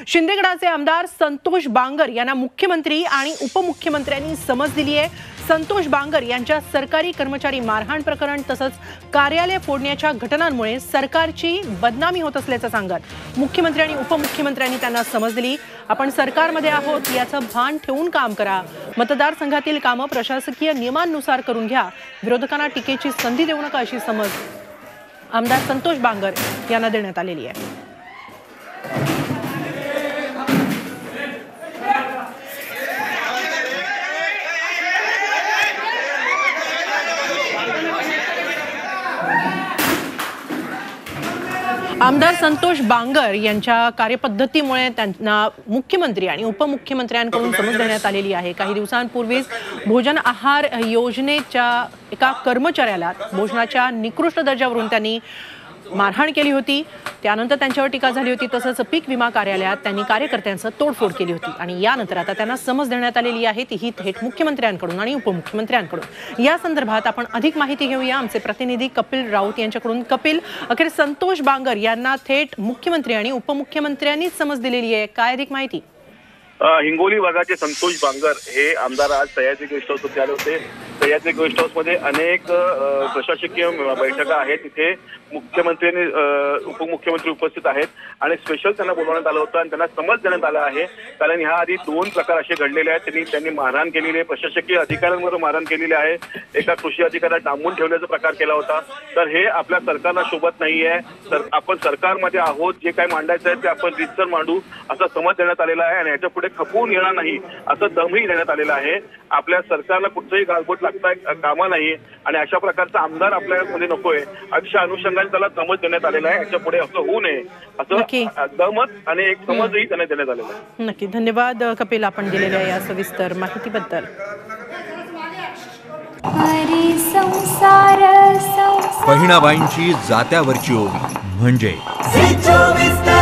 शिंदेगडाचे आमदार संतोष बांगर यांना मुख्यमंत्री आणि उपमुख्यमंत्र्यांनी समज दिली आहे। संतोष बांगर यांच्या सरकारी कर्मचारी मारहाण प्रकरण तसंच कार्यालय फोडण्याच्या घटनांमुळे सरकारची बदनामी होत असल्याचं सांगत मुख्यमंत्री आणि उपमुख्यमंत्र्यांनी त्यांना समज दिली। आपण सरकारमध्ये आहोत याचं भान ठेवून काम करा, मतदारसंघातील कामं प्रशासकीय नियमांनुसार करून घ्या, विरोधकांना टीकेची संधी देऊ नका अशी समज आमदार संतोष बांगर यांना देण्यात आलेली आहे। आमदार संतोष बांगर यांच्या कार्यपद्धतीमुळे त्यांना मुख्यमंत्री आणि उपमुख्यमंत्र्यांकडून समज देण्यात आलेली आहे। काही दिवसांपूर्वीच भोजन आहार योजनेच्या एका कर्मचाऱ्याला भोजनाच्या निकृष्ट दर्जावरून त्यांनी मारहाण केली होती, त्यानंतर त्यांच्यावर टीका झाली होती। तसंच पीक विमा कार्यालयात त्यांनी कार्यकर्त्यांचं तोडफोड केली होती आणि यानंतर आता त्यांना समज देण्यात आलेली आहे, तीही थेट मुख्यमंत्र्यांकडून आणि उपमुख्यमंत्र्यांकडून। या संदर्भात आपण अधिक माहिती घेऊया आमचे प्रतिनिधी कपिल राऊत यांच्याकडून। कपिल, अखेर संतोष बांगर यांना थेट मुख्यमंत्री आणि उपमुख्यमंत्र्यांनीच समज दिलेली आहे, काय अधिक माहिती? हिंगोली विभागाचे संतोष बांगर हे आमदार आज सह्याद्री गेस्ट हाऊस आले होते। सह्याद्री गेस्ट हाऊस मध्ये अनेक प्रशासकीय बैठका आहेत, तिथे मुख्यमंत्री आणि उपमुख्यमंत्री उपस्थित आहेत आणि स्पेशल त्यांना बोलवण्यात आलं होतं आणि त्यांना समज देण्यात आला आहे। कारण ह्या आधी 2 प्रकार असे घडलेले आहेत, त्यांनी मारहाण केलेली आहे, प्रशासकीय अधिकाऱ्यांवर मारहाण केलेली आहे, एका कृषी अधिकाऱ्याला डांबून ठेवण्याचा प्रकार केला होता। तर हे आपल्या सरकारला शोभत नाहीये। तर आपण सरकारमध्ये आहोत, जे काय मांडायचं आहे ते आपण रीतसर मांडू असं समज देण्यात आलेला आहे आणि याच्या पुढे खपवून येणार नाही असं दमही देण्यात आलेला आहे। आपल्या सरकारला कुठचंही गालबोट लागता कामा नाही आणि अशा प्रकारचा आमदार आपल्यामध्ये नकोय, अशा अनुषंगाने त्याला समज देण्यात आलेला आहे। याच्या पुढे असं होऊ नये असं दमत आणि एक समजही त्यांना देण्यात आलेला आहे। नक्की, धन्यवाद कपिल आपण दिलेल्या या सविस्तर माहितीबद्दल। बहिणाबाईंची जात्यावरची ओवी म्हणजे